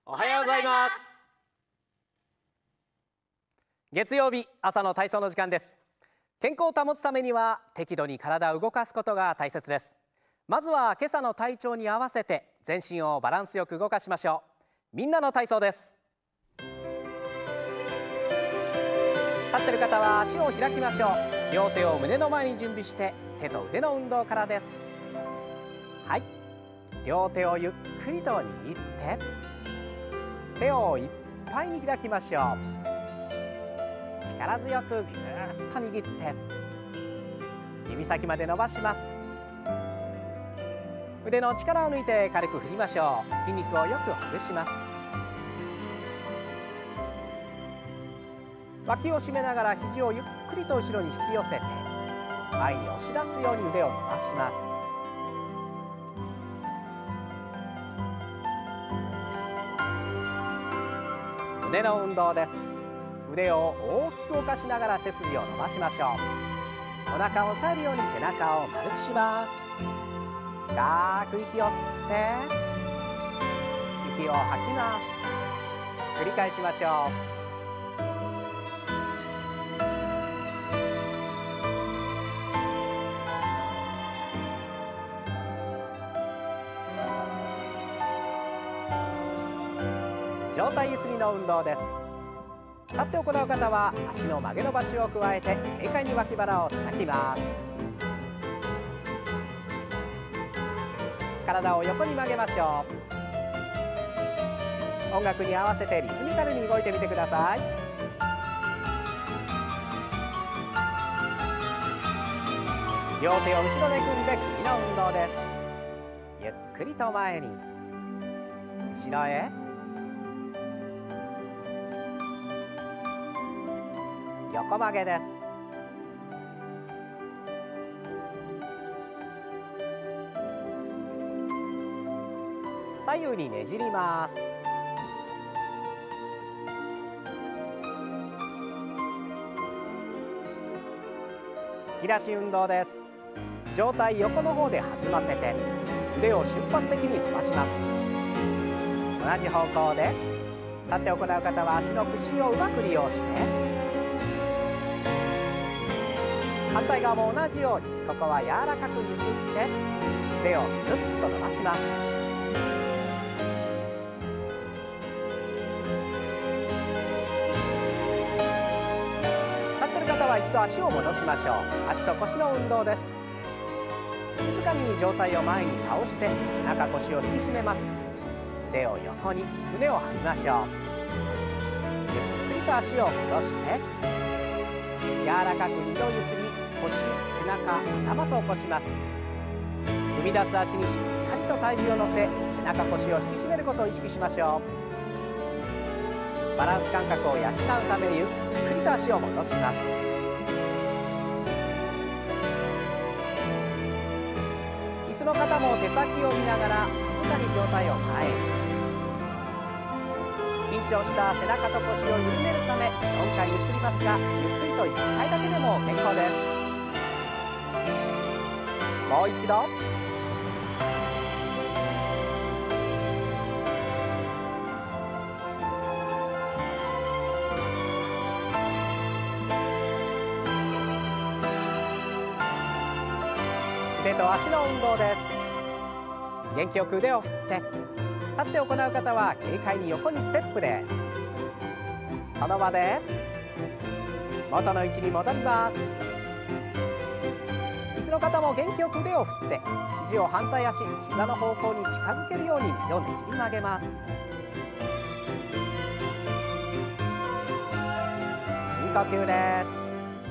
おはようございます。月曜日朝の体操の時間です。健康を保つためには適度に体を動かすことが大切です。まずは今朝の体調に合わせて全身をバランスよく動かしましょう。みんなの体操です。立ってる方は足を開きましょう。両手を胸の前に準備して手と腕の運動からです。はい、両手をゆっくりと握って手をいっぱいに開きましょう。力強くぎゅーっと握って指先まで伸ばします。腕の力を抜いて軽く振りましょう。筋肉をよくほぐします。脇を締めながら肘をゆっくりと後ろに引き寄せて前に押し出すように腕を伸ばします。腕の運動です。腕を大きく動かしながら背筋を伸ばしましょう。お腹を押さえるように背中を丸くします。深く息を吸って息を吐きます。繰り返しましょう。上体ゆすりの運動です。立って行う方は足の曲げ伸ばしを加えて軽快に脇腹を叩きます。体を横に曲げましょう。音楽に合わせてリズミカルに動いてみてください。両手を後ろで組んで首の運動です。ゆっくりと前に後ろへ横曲げです。左右にねじります。突き出し運動です。上体横の方で弾ませて腕を瞬発的に伸ばします。同じ方向で立って行う方は足の屈伸をうまく利用して反対側も同じようにここは柔らかくゆすって腕をスッと伸ばします。立ってる方は一度足を戻しましょう。足と腰の運動です。静かに上体を前に倒して背中腰を引き締めます。腕を横に胸を張りましょう。ゆっくりと足を戻して柔らかく2度ゆすり腰、背中、頭と起こします。踏み出す足にしっかりと体重を乗せ背中腰を引き締めることを意識しましょう。バランス感覚を養うためゆっくりと足を戻します。椅子の方も手先を見ながら静かに上体を前へ。緊張した背中と腰を緩めるため4回ゆすりますがゆっくりと1回だけでも結構です。もう一度。腕と足の運動です。元気よく腕を振って立って行う方は軽快に横にステップです。その場で元の位置に戻ります。椅子の方も元気よく腕を振って肘を反対足、膝の方向に近づけるように2度ねじり曲げます。深呼吸です。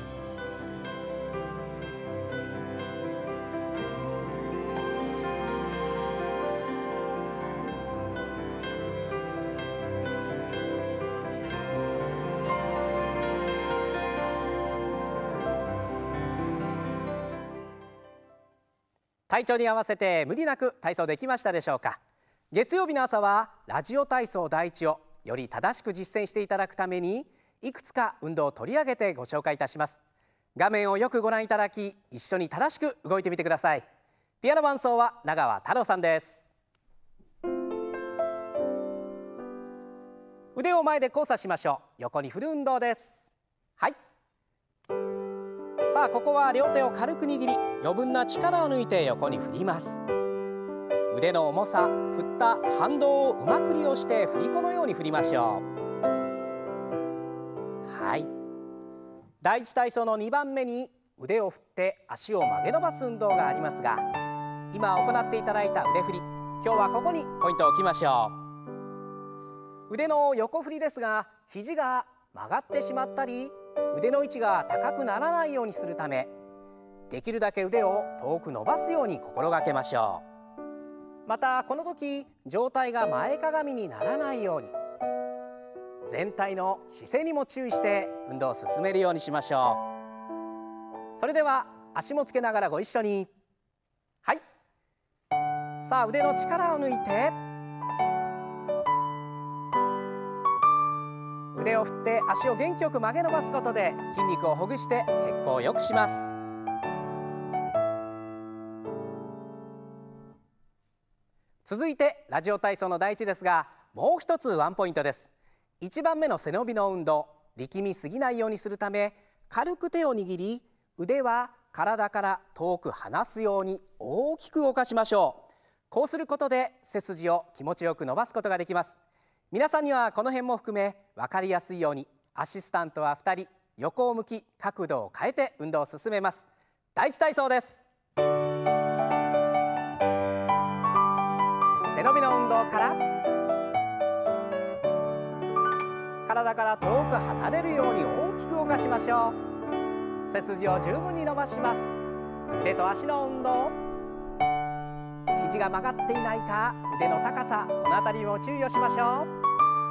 体調に合わせて無理なく体操できましたでしょうか。月曜日の朝はラジオ体操第一をより正しく実践していただくためにいくつか運動を取り上げてご紹介いたします。画面をよくご覧いただき一緒に正しく動いてみてください。ピアノ伴奏は長川太郎さんです。 腕を前で交差しましょう。横に振る運動です。はい。さあここは両手を軽く握り、余分な力を抜いて横に振ります。腕の重さ、振った反動をうまく利用して振り子のように振りましょう。はい。第一体操の2番目に腕を振って足を曲げ伸ばす運動がありますが、今行っていただいた腕振り、今日はここにポイントを置きましょう。腕の横振りですが、肘が曲がってしまったり腕の位置が高くならないようにするため、できるだけ腕を遠く伸ばすように心がけましょう。またこの時上体が前かがみにならないように、全体の姿勢にも注意して運動を進めるようにしましょう。それでは足もつけながらご一緒に。はい。さあ腕の力を抜いて、腕を振って足を元気よく曲げ伸ばすことで筋肉をほぐして血行を良くします。続いてラジオ体操の第一ですが、もう一つワンポイントです。1番目の背伸びの運動、力みすぎないようにするため、軽く手を握り腕は体から遠く離すように大きく動かしましょう。こうすることで背筋を気持ちよく伸ばすことができます。皆さんにはこの辺も含め分かりやすいように、アシスタントは2人横を向き角度を変えて運動を進めます。第一体操です。背伸びの運動から、体から遠く離れるように大きく動かしましょう。背筋を十分に伸ばします。腕と足の運動、肘が曲がっていないか、腕の高さ、この辺りも注意をしましょう。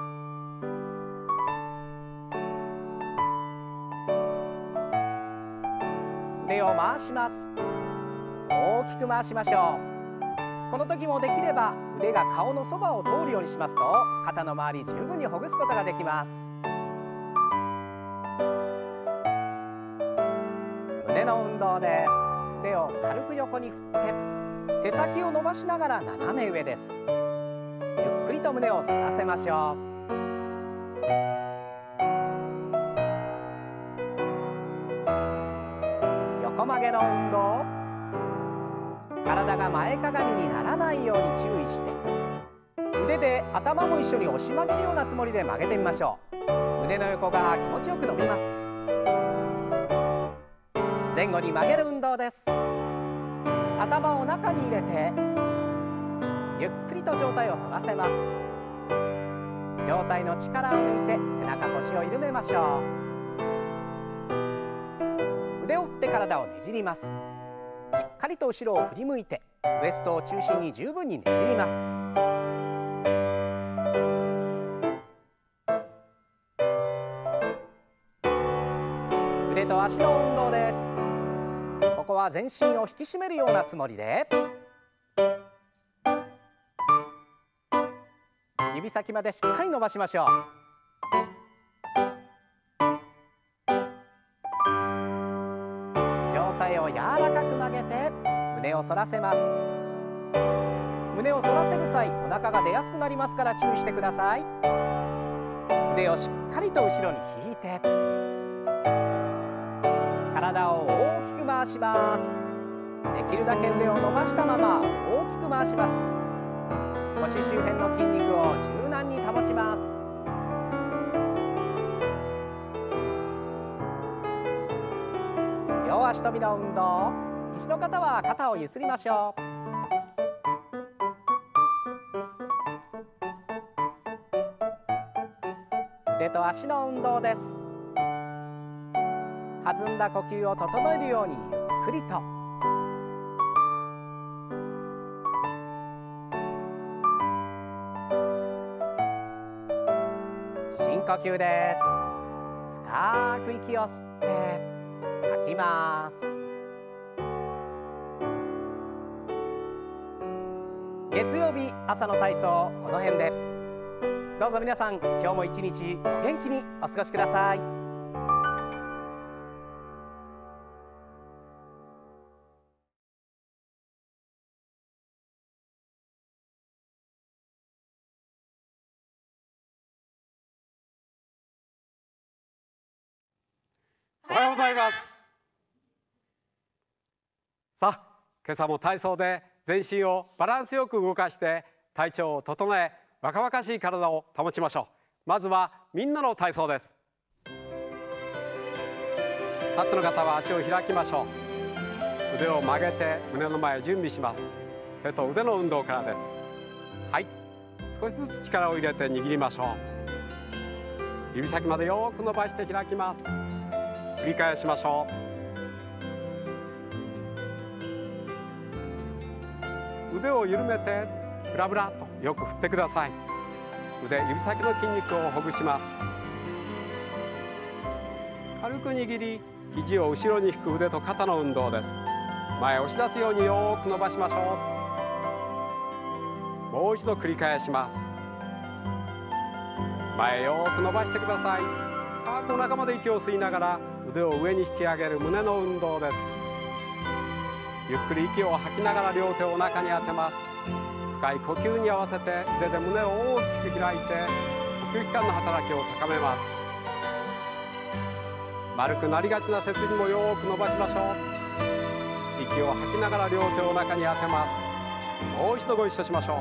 腕を回します。大きく回しましょう。この時もできれば腕が顔のそばを通るようにしますと、肩の周り十分にほぐすことができます。胸の運動です。腕を軽く横に振って手先を伸ばしながら斜め上です。ゆっくりと胸を反らせましょう。横曲げの運動、体が前かがみにならないように注意して、腕で頭も一緒に押し曲げるようなつもりで曲げてみましょう。胸の横が気持ちよく伸びます。前後に曲げる運動です。頭を中に入れてゆっくりと上体を反らせます。上体の力を抜いて背中腰を緩めましょう。腕を振って体をねじります。しっかりと後ろを振り向いてウエストを中心に十分にねじります。腕と足の運動です。ここは全身を引き締めるようなつもりで、指先までしっかり伸ばしましょう。上体を柔らかく曲げて胸を反らせます。胸を反らせる際、お腹が出やすくなりますから注意してください。腕をしっかりと後ろに引いて体を大きく回します。できるだけ腕を伸ばしたまま大きく回します。腰周辺の筋肉を柔軟に保ちます。両足跳びの運動、椅子の方は肩をゆすりましょう。腕と足の運動です。弾んだ呼吸を整えるようにゆっくりと。深呼吸です。深く息を吸って吐きます。月曜日朝の体操、この辺で。どうぞ皆さん、今日も一日お元気にお過ごしください。 おはようございます。さあ、今朝も体操で全身をバランスよく動かして体調を整え、若々しい体を保ちましょう。まずはみんなの体操です。立っての方は足を開きましょう。腕を曲げて胸の前準備します。手と腕の運動からです。はい、少しずつ力を入れて握りましょう。指先までよく伸ばして開きます。繰り返しましょう。腕を緩めてブラブラとよく振ってください。腕、指先の筋肉をほぐします。軽く握り、肘を後ろに引く腕と肩の運動です。前へ押し出すようによく伸ばしましょう。もう一度繰り返します。前へよく伸ばしてください。お腹まで息を吸いながら腕を上に引き上げる胸の運動です。ゆっくり息を吐きながら両手をお腹に当てます。深い呼吸に合わせて腕で胸を大きく開いて呼吸器官の働きを高めます。丸くなりがちな背筋もよく伸ばしましょう。息を吐きながら両手をお腹に当てます。もう一度ご一緒しましょ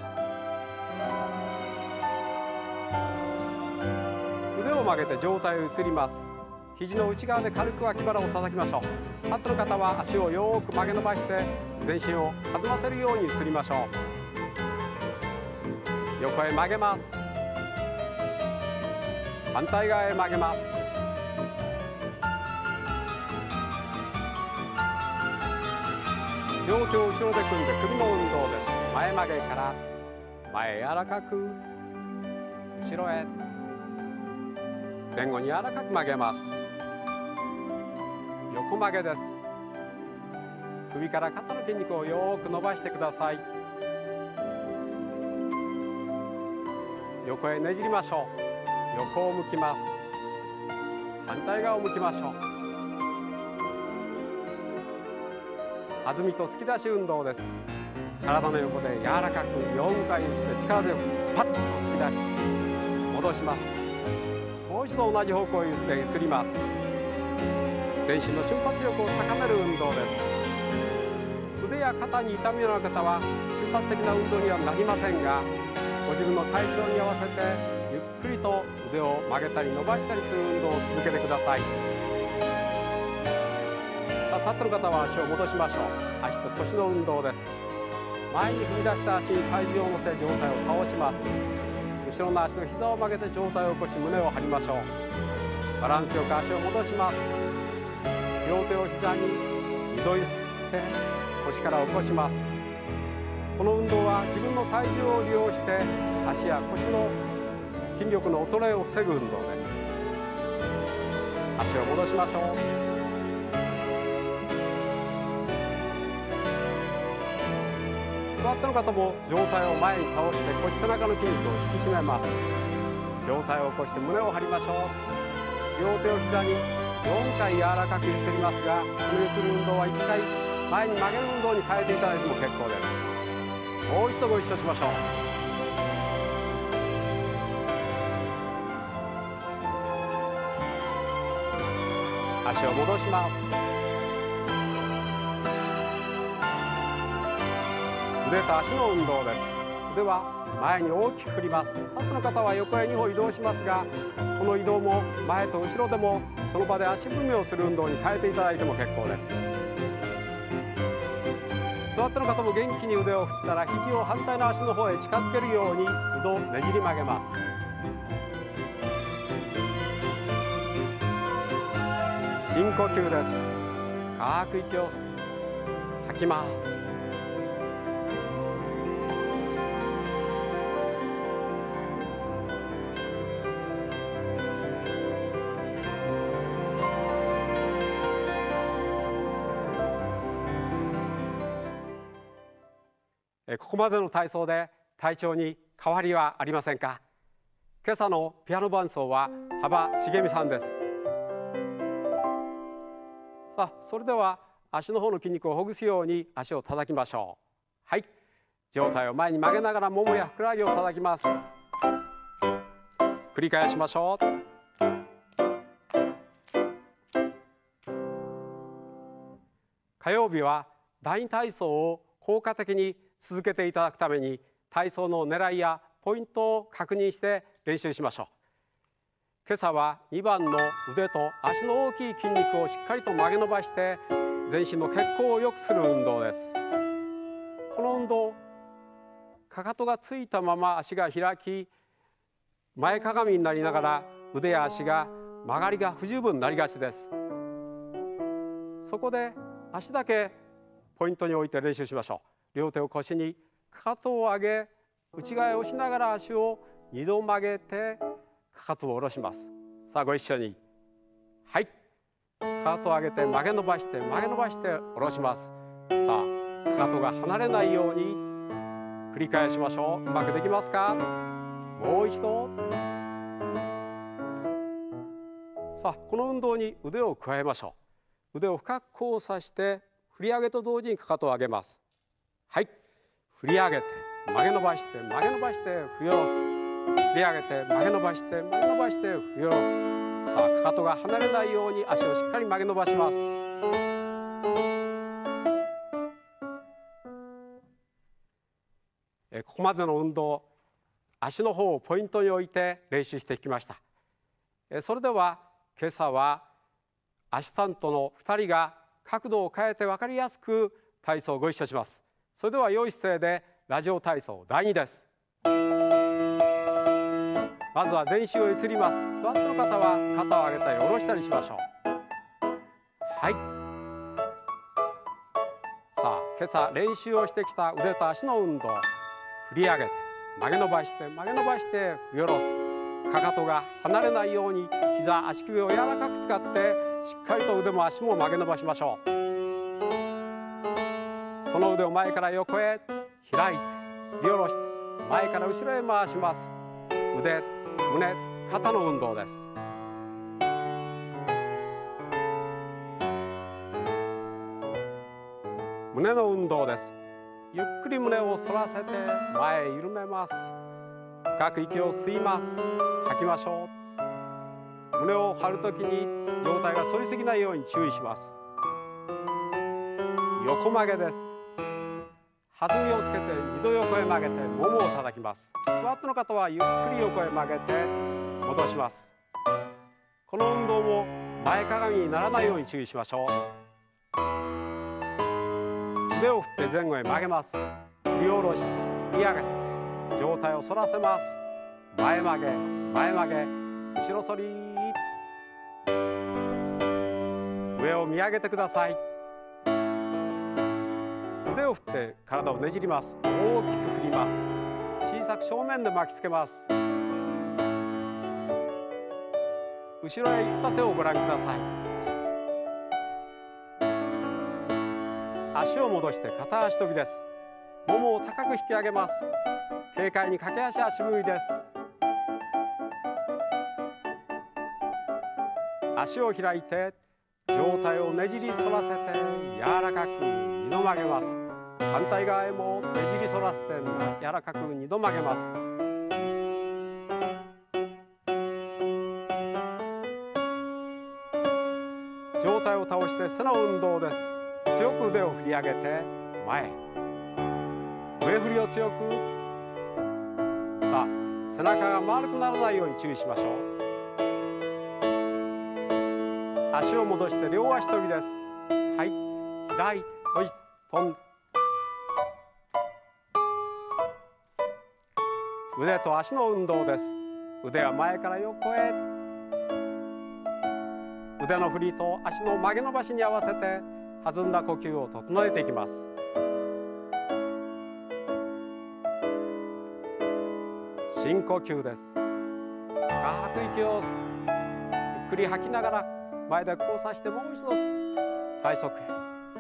う。腕を曲げて上体をゆすります。肘の内側で軽く脇腹を叩きましょう。立っての方は足をよく曲げ伸ばして全身を弾ませるようにゆすりましょう。横へ曲げます。反対側へ曲げます。両手を後ろで組んで首の運動です。前曲げから前へ柔らかく、後ろへ、前後に柔らかく曲げます。横曲げです。首から肩の筋肉をよく伸ばしてください。横へねじりましょう。横を向きます。反対側を向きましょう。弾みと突き出し運動です。体の横で柔らかく4回揺すって力強くパッと突き出して戻します。もう一度同じ方向へ揺すります。全身の瞬発力を高める運動です。腕や肩に痛みのある方は瞬発的な運動にはなりませんが、ご自分の体調に合わせてゆっくりと腕を曲げたり伸ばしたりする運動を続けてください。さあ、立ってる方は足を戻しましょう。足と腰の運動です。前に踏み出した足に体重を乗せ上体を倒します。後ろの足の膝を曲げて上体を起こし胸を張りましょう。バランスよく足を戻します。両手を膝に2度ゆすって腰から起こします。この運動は自分の体重を利用して足や腰の筋力の衰えを防ぐ運動です。足を戻しましょう。座っての方も上体を前に倒して腰背中の筋肉を引き締めます。上体を起こして胸を張りましょう。両手を膝に4回柔らかくゆすりますが、このゆする運動は1回前に曲げる運動に変えていただいても結構です。もう一度ご一緒しましょう。足を戻します。腕と足の運動です。腕は前に大きく振ります。立っての方は横へ2歩移動しますが、この移動も前と後ろでもその場で足踏みをする運動に変えていただいても結構です。座っての方も元気に腕を振ったら肘を反対の足の方へ近づけるように2度ねじり曲げます。深呼吸です。深く息を吸って吐きます。ここまでの体操で体調に変わりはありませんか？今朝のピアノ伴奏は幅茂美さんです。さあ、それでは足の方の筋肉をほぐすように足を叩きましょう。はい、上体を前に曲げながらももやふくらはぎを叩きます。繰り返しましょう。 火曜日は第2体操を効果的に続けていただくために、体操の狙いやポイントを確認して練習しましょう。今朝は2番の腕と足の大きい筋肉をしっかりと曲げ伸ばして全身の血行を良くする運動です。この運動、かかとがついたまま足が開き、前かがみになりながら腕や足が曲がりが不十分になりがちです。そこで足だけポイントに置いて練習しましょう。両手を腰に、かかとを上げ内側へ押しながら足を2度曲げてかかとを下ろします。さあご一緒に。はい、かかとを上げて曲げ伸ばして曲げ伸ばして下ろします。さあかかとが離れないように繰り返しましょう。うまくできますか？もう一度。さあこの運動に腕を加えましょう。腕を深く交差して振り上げと同時にかかとを上げます。はい、振り上げて曲げ伸ばして曲げ伸ばして振り下ろす。振り上げて曲げ伸ばして曲げ伸ばして振り下ろす。さあかかとが離れないように足をしっかり曲げ伸ばします。ここまでの運動、足の方をポイントに置いて練習してきました。それでは今朝はアシスタントの2人が角度を変えて分かりやすく体操をご一緒します。それでは良い姿勢でラジオ体操第2です。まずは全身をゆすります。座っての方は肩を上げたり下ろしたりしましょう。はい。さあ今朝練習をしてきた腕と足の運動、振り上げて曲げ伸ばして曲げ伸ばして振り下ろす。かかとが離れないように膝足首を柔らかく使ってしっかりと腕も足も曲げ伸ばしましょう。その腕を前から横へ開いて振り下ろして前から後ろへ回します。腕、胸、肩の運動です。胸の運動です。ゆっくり胸を反らせて前へ緩めます。深く息を吸います。吐きましょう。胸を張るときに上体が反りすぎないように注意します。横曲げです。弾みをつけて2度横へ曲げてももを叩きます。座っての方はゆっくり横へ曲げて戻します。この運動も前かがみにならないように注意しましょう。腕を振って前後へ曲げます。振り下ろして振り上げて上体を反らせます。前曲げ前曲げ後ろ反り。上を見上げてください。腕を振って体をねじります。大きく振ります。小さく正面で巻きつけます。後ろへ行った手をご覧ください。足を戻して片足跳びです。ももを高く引き上げます。軽快に駆け足足踏みです。足を開いて上体をねじり反らせて柔らかく2度曲げます。反対側へもねじり反らせて柔らかく2度曲げます。上体を倒して背の運動です。強く腕を振り上げて前、上振りを強く。さあ背中が丸くならないように注意しましょう。足を戻して両足跳びです。はい、開いて閉じて飛んで。腕と足の運動です。腕は前から横へ。腕の振りと足の曲げ伸ばしに合わせて弾んだ呼吸を整えていきます。深呼吸です。深く息を吸ってゆっくり吐きながら前で交差してもう一度吸って体側へ。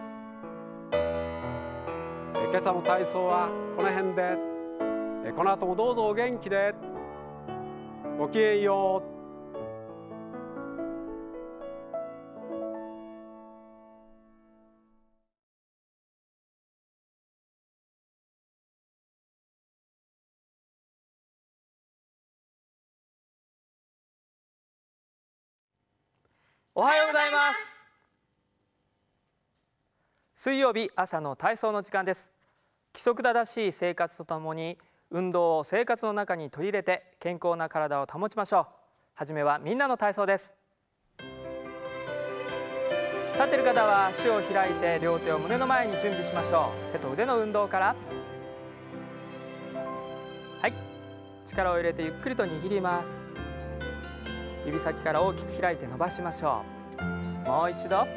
今朝の体操はこの辺で。この後もどうぞお元気で。ごきげんよう。 おはようございます。 水曜日朝の体操の時間です。規則正しい生活とともに運動を生活の中に取り入れて健康な体を保ちましょう。はじめはみんなの体操です。立っている方は足を開いて両手を胸の前に準備しましょう。手と腕の運動から。はい、力を入れてゆっくりと握ります。指先から大きく開いて伸ばしましょう。もう一度。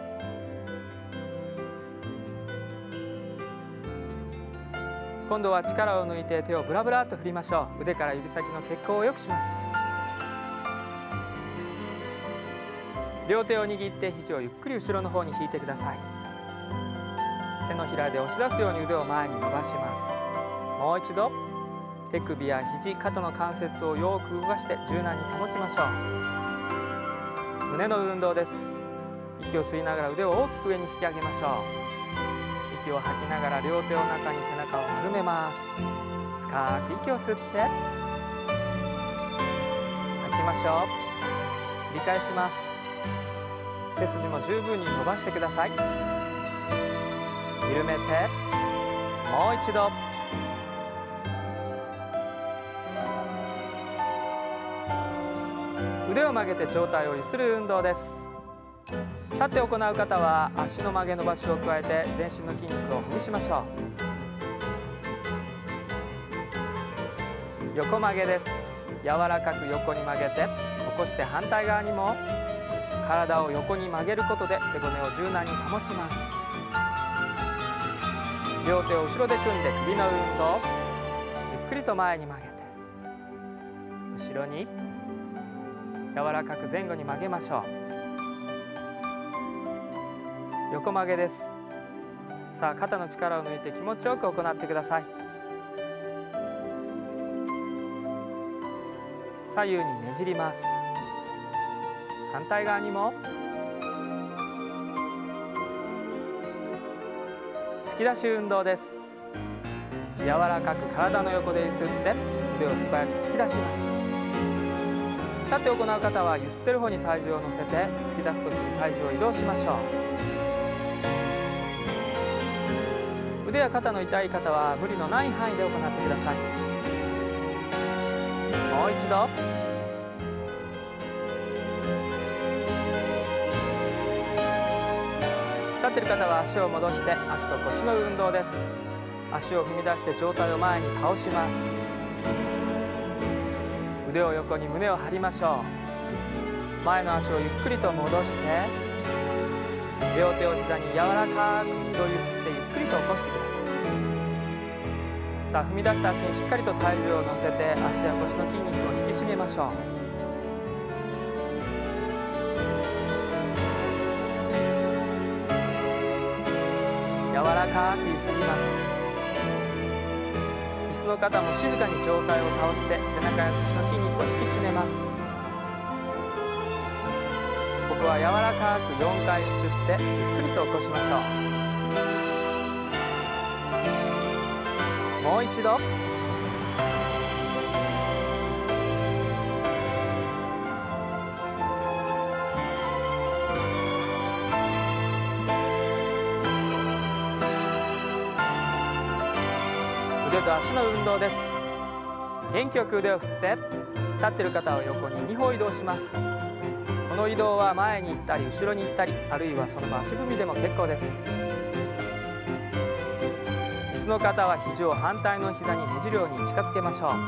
今度は力を抜いて手をブラブラと振りましょう。腕から指先の血行を良くします。両手を握って肘をゆっくり後ろの方に引いてください。手のひらで押し出すように腕を前に伸ばします。もう一度。手首や肘、肩の関節をよく動かして柔軟に保ちましょう。胸の運動です。息を吸いながら腕を大きく上に引き上げましょう。息を吐きながら両手を中に背中を丸めます。深く息を吸って吐きましょう。繰り返します。背筋も十分に伸ばしてください。緩めてもう一度。腕を曲げて上体を揺する運動です。立って行う方は足の曲げ伸ばしを加えて全身の筋肉をほぐしましょう。横曲げです。柔らかく横に曲げて起こして反対側にも体を横に曲げることで背骨を柔軟に保ちます。両手を後ろで組んで首の運動。ゆっくりと前に曲げて後ろに柔らかく前後に曲げましょう。横曲げです。さあ肩の力を抜いて気持ちよく行ってください。左右にねじります。反対側にも。突き出し運動です。柔らかく体の横で揺すって腕を素早く突き出します。立って行う方は揺すってる方に体重を乗せて突き出すときに体重を移動しましょう。腕や肩の痛い方は無理のない範囲で行ってください。もう一度。立っている方は足を戻して足と腰の運動です。足を踏み出して上体を前に倒します。腕を横に胸を張りましょう。前の足をゆっくりと戻して両手を膝に柔らかく2度揺すってゆっくりと起こしてください。さあ踏み出した足にしっかりと体重を乗せて足や腰の筋肉を引き締めましょう。柔らかくゆすぎます。椅子の方も静かに上体を倒して背中や腰の筋肉を引き締めます。ここは柔らかく4回ゆすってゆっくりと起こしましょう。もう一度。腕と足の運動です。元気よく腕を振って立っている方は横に2歩移動します。この移動は前に行ったり後ろに行ったり、あるいはその場足踏みでも結構です。椅子の方は肘を反対の膝にねじるように近づけましょう。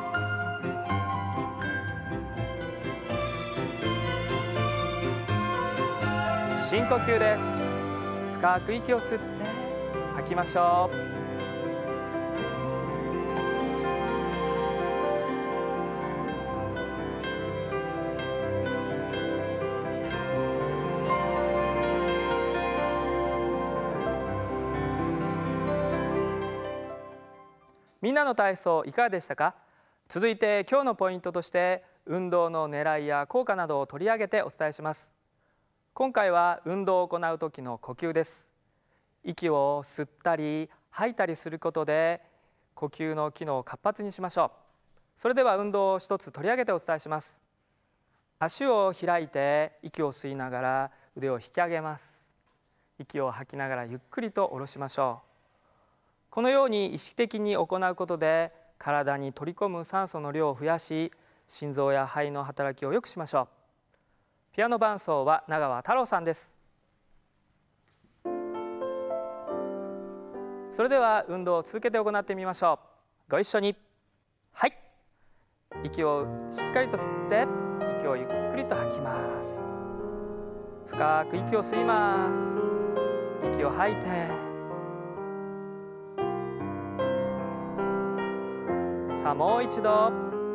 深呼吸です。深く息を吸って吐きましょう。みんなの体操いかがでしたか？続いて今日のポイントとして運動の狙いや効果などを取り上げてお伝えします。今回は運動を行う時の呼吸です。息を吸ったり吐いたりすることで呼吸の機能を活発にしましょう。それでは運動を一つ取り上げてお伝えします。足を開いて息を吸いながら腕を引き上げます。 息を吐きながらゆっくりと下ろしましょう。このように意識的に行うことで体に取り込む酸素の量を増やし、心臓や肺の働きを良くしましょう。ピアノ伴奏は長和太郎さんです。それでは運動を続けて行ってみましょう。ご一緒に。はい。息をしっかりと吸って、息をゆっくりと吐きます。深く息を吸います。息を吐いて、さあもう一度。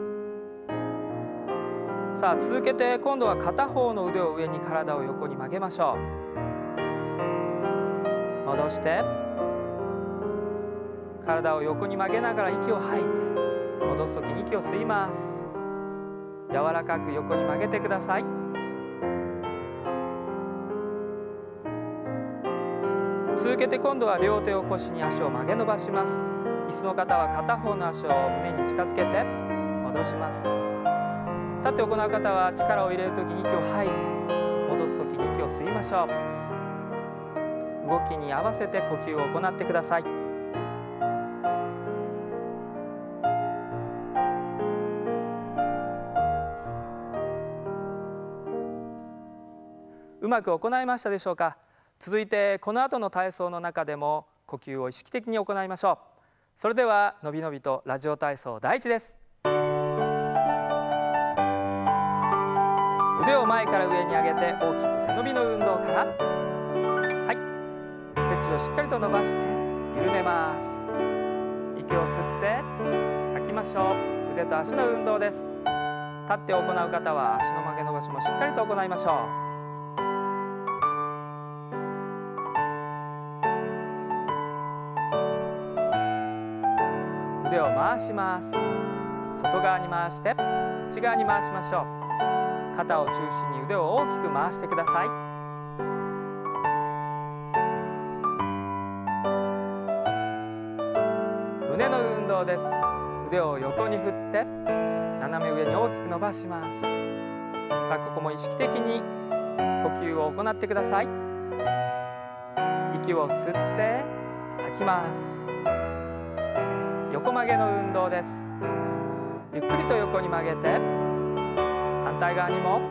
さあ続けて今度は片方の腕を上に体を横に曲げましょう。戻して体を横に曲げながら息を吐いて、戻すときに息を吸います。柔らかく横に曲げてください。続けて今度は両手を腰に、足を曲げ伸ばします。椅子の方は片方の足を胸に近づけて戻します。立って行う方は力を入れるときに息を吐いて、戻すときに息を吸いましょう。動きに合わせて呼吸を行ってください。うまく行いましたでしょうか。続いてこの後の体操の中でも呼吸を意識的に行いましょう。それではのびのびとラジオ体操第一です。腕を前から上に上げて大きく背伸びの運動から。はい。背筋をしっかりと伸ばして緩めます。息を吸って吐きましょう。腕と足の運動です。立って行う方は足の曲げ伸ばしもしっかりと行いましょう。腕を回します。外側に回して内側に回しましょう。肩を中心に腕を大きく回してください。胸の運動です。腕を横に振って斜め上に大きく伸ばします。さあここも意識的に呼吸を行ってください。息を吸って吐きます。横曲げの運動です。ゆっくりと横に曲げて、反対側にも。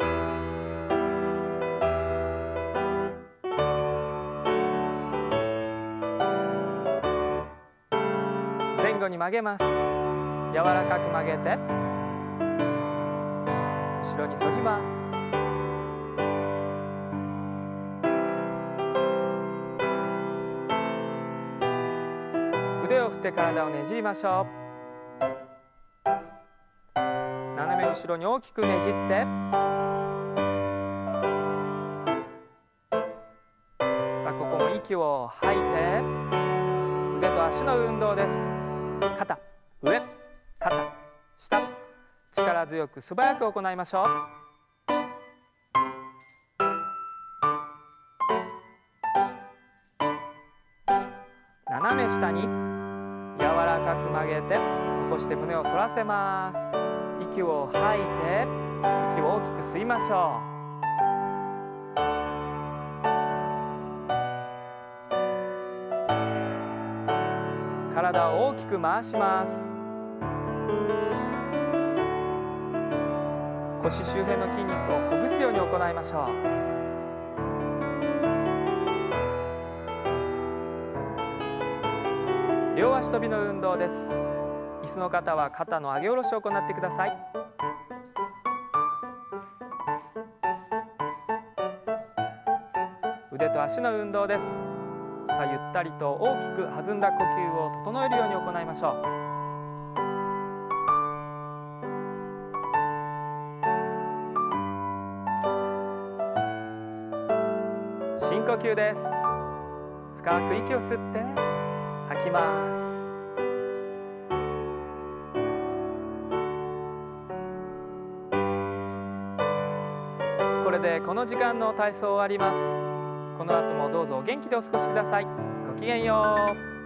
前後に曲げます。柔らかく曲げて後ろに反ります。腕を振って体をねじりましょう。斜め後ろに大きくねじって、さあここも息を吐いて腕と足の運動です。肩、上、肩、下、力強く素早く行いましょう。斜め下に柔らかく曲げて起こして胸を反らせます。息を吐いて息を大きく吸いましょう。体を大きく回します。腰周辺の筋肉をほぐすように行いましょう。両足跳びの運動です。椅子の方は肩の上げ下ろしを行ってください。腕と足の運動です。さあゆったりと大きく弾んだ呼吸を整えるように行いましょう。深呼吸です。深く息を吸って吐きます。これでこの時間の体操を終わります。この後もどうぞお元気でお過ごしください。ごきげんよう。